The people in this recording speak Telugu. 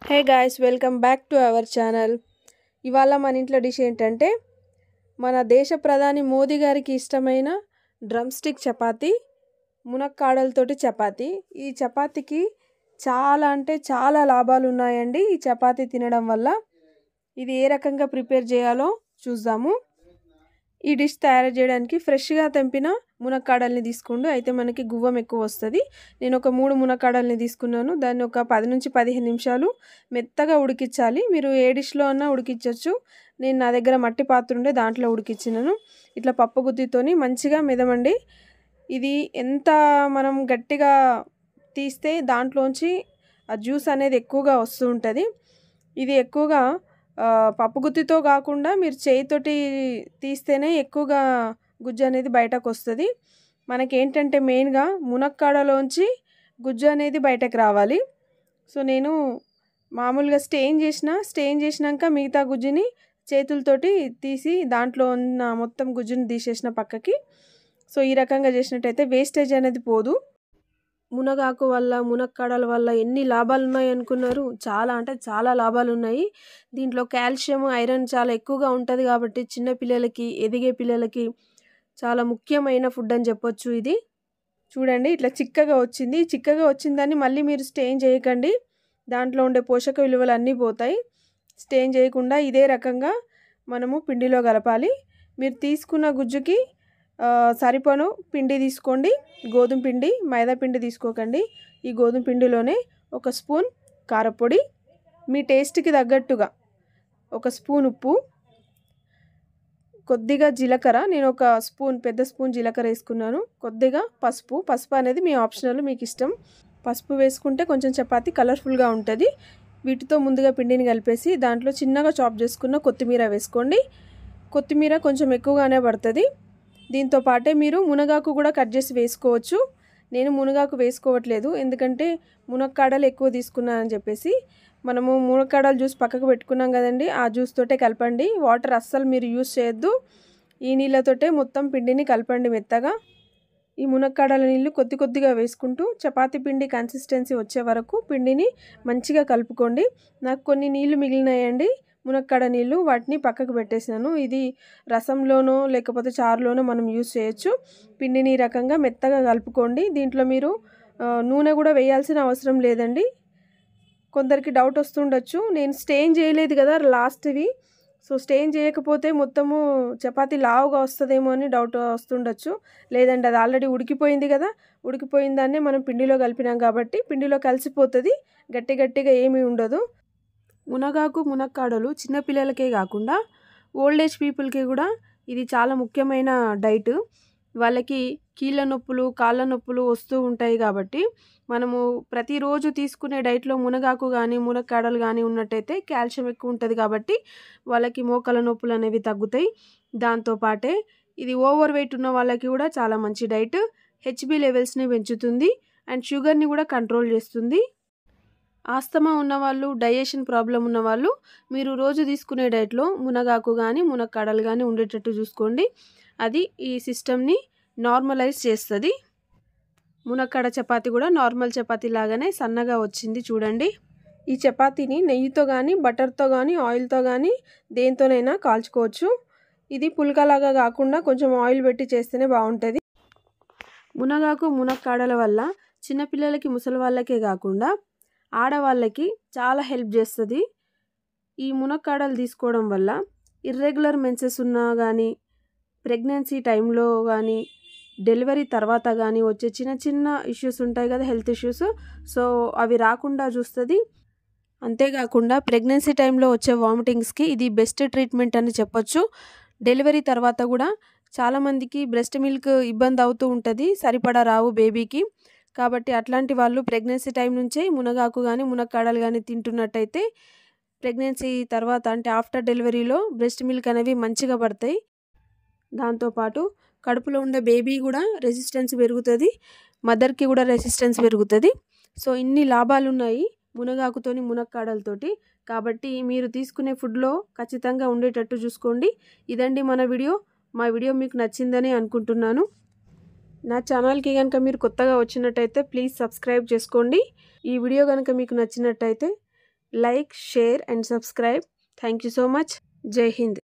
Hey guys, welcome back to our channel. ఇవాళ మన ఇంట్లో డిష్ ఏంటంటే మన దేశ ప్రధాని మోదీ గారికి ఇష్టమైన డ్రమ్ స్టిక్ చపాతీ, మునక్కాడలతోటి చపాతీ. ఈ చపాతీకి చాలా అంటే చాలా లాభాలు ఉన్నాయండి ఈ చపాతీ తినడం వల్ల. ఇది ఏ రకంగా ప్రిపేర్ చేయాలో చూద్దాము. ఈ డిష్ తయారు చేయడానికి ఫ్రెష్గా తెంపిన మునక్కాడల్ని తీసుకోండి. అయితే మనకి గువ్వం ఎక్కువ వస్తుంది. నేను ఒక 3 మునక్కాడల్ని తీసుకున్నాను. దాన్ని ఒక 10 నుంచి 15 నిమిషాలు మెత్తగా ఉడికించాలి. మీరు ఏ డిష్లో అన్నా ఉడికించవచ్చు. నేను నా దగ్గర మట్టి పాత్ర ఉండే దాంట్లో ఉడికించినాను. ఇట్లా పప్పు గుత్తితోని మంచిగా మెదమండి. ఇది ఎంత మనం గట్టిగా తీస్తే దాంట్లోంచి ఆ జ్యూస్ అనేది ఎక్కువగా వస్తూ ఉంటుంది. ఇది ఎక్కువగా పప్పు గుత్తితో కాకుండా మీరు చేయితోటి తీస్తేనే ఎక్కువగా గుజ్జు అనేది బయటకు వస్తుంది. మనకేంటంటే మెయిన్గా మునక్కాడలోంచి గుజ్జు అనేది బయటకు రావాలి. సో నేను మామూలుగా స్టెయిన్ చేసినాక మిగతా గుజ్జుని చేతులతోటి తీసి దాంట్లో ఉన్న మొత్తం గుజ్జుని తీసేసిన పక్కకి. సో ఈ రకంగా చేసినట్టయితే వేస్టేజ్ అనేది పోదు. మునగాకు వల్ల, మునక్కాడల వల్ల ఎన్ని లాభాలు ఉన్నాయి అనుకున్నారు? చాలా అంటే చాలా లాభాలు ఉన్నాయి. దీంట్లో కాల్షియం, ఐరన్ చాలా ఎక్కువగా ఉంటుంది కాబట్టి చిన్న పిల్లలకి, ఎదిగే పిల్లలకి చాలా ముఖ్యమైన ఫుడ్ అని చెప్పొచ్చు. ఇది చూడండి, ఇట్లా చిక్కగా వచ్చింది. చిక్కగా వచ్చిందని మళ్ళీ మీరు స్టెయిన్ చేయకండి. దాంట్లో ఉండే పోషక విలువలు అన్నీ పోతాయి. స్టెయిన్ చేయకుండా ఇదే రకంగా మనము పిండిలో కలపాలి. మీరు తీసుకున్న గుజ్జుకి సరిపోను పిండి తీసుకోండి. గోధుమ పిండి, మైదా పిండి తీసుకోకండి. ఈ గోధుమ పిండిలోనే 1 స్పూన్ కారపొడి, మీ టేస్ట్కి తగ్గట్టుగా 1 స్పూన్ ఉప్పు, కొద్దిగా జీలకర్ర, నేను 1 పెద్ద స్పూన్ జీలకర్ర వేసుకున్నాను. కొద్దిగా పసుపు అనేది మీ ఆప్షనల్, మీకు ఇష్టం. పసుపు వేసుకుంటే కొంచెం చపాతీ కలర్ఫుల్గా ఉంటుంది. వీటితో ముందుగా పిండిని కలిపేసి దాంట్లో చిన్నగా చాప్ చేసుకున్న కొత్తిమీర వేసుకోండి. కొత్తిమీర కొంచెం ఎక్కువగానే పడుతుంది. దీంతో పాటే మీరు మునగాకు కూడా కట్ చేసి వేసుకోవచ్చు. నేను మునగాకు వేసుకోవట్లేదు, ఎందుకంటే మునక్కాడలు ఎక్కువ తీసుకున్నానని చెప్పేసి. మనము మునక్కాడల జ్యూస్ పక్కకు పెట్టుకున్నాం కదండి, ఆ జ్యూస్ తోటే కలపండి. వాటర్ అస్సలు మీరు యూస్ చేయొద్దు. ఈ నీళ్ళతోటే మొత్తం పిండిని కలపండి మెత్తగా. ఈ మునక్కాడల నీళ్ళు కొద్దిగా వేసుకుంటూ చపాతీ పిండి కన్సిస్టెన్సీ వచ్చే వరకు పిండిని మంచిగా కలుపుకోండి. నాకు కొన్ని నీళ్లు మిగిలినాయండి, మునక్కాడ నీళ్ళు, వాటిని పక్కకు పెట్టేసాను. ఇది రసంలోనో లేకపోతే చారులోనో మనం యూస్ చేయొచ్చు. పిండిని ఈ రకంగా మెత్తగా కలుపుకోండి. దీంట్లో మీరు నూనె కూడా వేయాల్సిన అవసరం లేదండి. కొందరికి డౌట్ వస్తుండొచ్చు, నేను స్టెయిన్ చేయలేదు కదా లాస్ట్వి, సో స్టెయిన్ చేయకపోతే మొత్తము చపాతీ లావుగా వస్తుందేమో అని డౌట్ వస్తుండొచ్చు. లేదండి, అది ఆల్రెడీ ఉడికిపోయింది కదా. ఉడికిపోయిన దాన్నే మనం పిండిలో కలిపినాం కాబట్టి పిండిలో కలిసిపోతుంది, గట్టిగా ఏమీ ఉండదు. మునగాకు, మునక్కాడలు చిన్నపిల్లలకే కాకుండా ఓల్డ్ ఏజ్ పీపుల్కి కూడా ఇది చాలా ముఖ్యమైన డైట్. వాళ్ళకి కీళ్ళ నొప్పులు, కాళ్ళ నొప్పులు వస్తూ ఉంటాయి కాబట్టి మనము ప్రతిరోజు తీసుకునే డైట్లో మునగాకు కానీ, మునక్కాడలు కానీ ఉన్నట్టయితే కాల్షియం ఎక్కువ ఉంటుంది కాబట్టి వాళ్ళకి మోకాళ్ళ నొప్పులు అనేవి తగ్గుతాయి. దాంతోపాటే ఇది ఓవర్ వెయిట్ ఉన్న వాళ్ళకి కూడా చాలా మంచి డైట్. హెచ్బి లెవెల్స్ని పెంచుతుంది అండ్ షుగర్ని కూడా కంట్రోల్ చేస్తుంది. ఆస్తమా ఉన్నవాళ్ళు, డైజెషన్ ప్రాబ్లం ఉన్నవాళ్ళు మీరు రోజు తీసుకునే డైట్లో మునగాకు కానీ, మునక్కాడలు కానీ ఉండేటట్టు చూసుకోండి. అది ఈ సిస్టమ్ని నార్మలైజ్ చేస్తుంది. మునక్కాడ చపాతీ కూడా నార్మల్ చపాతీ లాగానే సన్నగా వచ్చింది చూడండి. ఈ చపాతీని నెయ్యితో కానీ, బటర్తో కానీ, ఆయిల్తో కానీ దేంతోనైనా కాల్చుకోవచ్చు. ఇది పుల్కలాగా కాకుండా కొంచెం ఆయిల్ పెట్టి చేస్తేనే బాగుంటుంది. మునగాకు, మునక్కాడల వల్ల చిన్నపిల్లలకి, ముసలి వాళ్ళకే కాకుండా ఆడవాళ్ళకి చాలా హెల్ప్ చేస్తుంది. ఈ మునక్కాడలు తీసుకోవడం వల్ల ఇర్రెగ్యులర్ మెన్సెస్ ఉన్నా కానీ, ప్రెగ్నెన్సీ టైంలో కానీ, డెలివరీ తర్వాత కానీ వచ్చే చిన్న ఇష్యూస్ ఉంటాయి కదా, హెల్త్ ఇష్యూస్, సో అవి రాకుండా చూస్తుంది. అంతేకాకుండా ప్రెగ్నెన్సీ టైంలో వచ్చే వామిటింగ్స్కి ఇది బెస్ట్ ట్రీట్మెంట్ అని చెప్పొచ్చు. డెలివరీ తర్వాత కూడా చాలామందికి బ్రెస్ట్ మిల్క్ ఇబ్బంది అవుతూ ఉంటుంది, సరిపడా రావు బేబీకి. కాబట్టి అట్లాంటి వాళ్ళు ప్రెగ్నెన్సీ టైం నుంచే మునగాకు కానీ, మునక్కాడలు కానీ తింటున్నట్టయితే ప్రెగ్నెన్సీ తర్వాత అంటే ఆఫ్టర్ డెలివరీలో బ్రెస్ట్ మిల్క్ అనేవి మంచిగా పడతాయి. దాంతోపాటు కడుపులో ఉండే బేబీ కూడా రెసిస్టెన్స్ పెరుగుతుంది, మదర్కి కూడా రెసిస్టెన్స్ పెరుగుతుంది. సో ఇన్ని లాభాలు ఉన్నాయి మునగాకుతోని, మునక్కాడలతోటి. కాబట్టి మీరు తీసుకునే ఫుడ్లో ఖచ్చితంగా ఉండేటట్టు చూసుకోండి. ఇదండి మన వీడియో. మా వీడియో మీకు నచ్చిందని అనుకుంటున్నాను. నా ఛానల్కి కనుక మీరు కొత్తగా వచ్చినట్టయితే ప్లీజ్ సబ్స్క్రైబ్ చేసుకోండి. ఈ వీడియో కనుక మీకు నచ్చినట్టయితే like, share and subscribe. Thank you so much. జై హింద్.